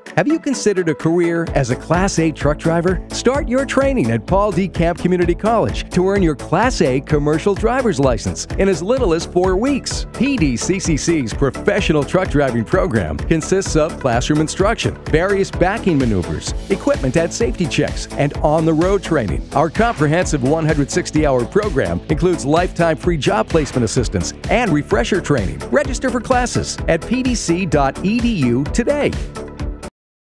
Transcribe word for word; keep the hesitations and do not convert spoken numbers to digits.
Have you considered a career as a Class A truck driver? Start your training at Paul D Camp Community College to earn your Class A commercial driver's license in as little as four weeks. P D C C C's professional truck driving program consists of classroom instruction, various backing maneuvers, equipment at safety checks, and on-the-road training. Our comprehensive one hundred sixty hour program includes lifetime free job placement assistance and refresher training. Register for classes at p d c dot e d u today.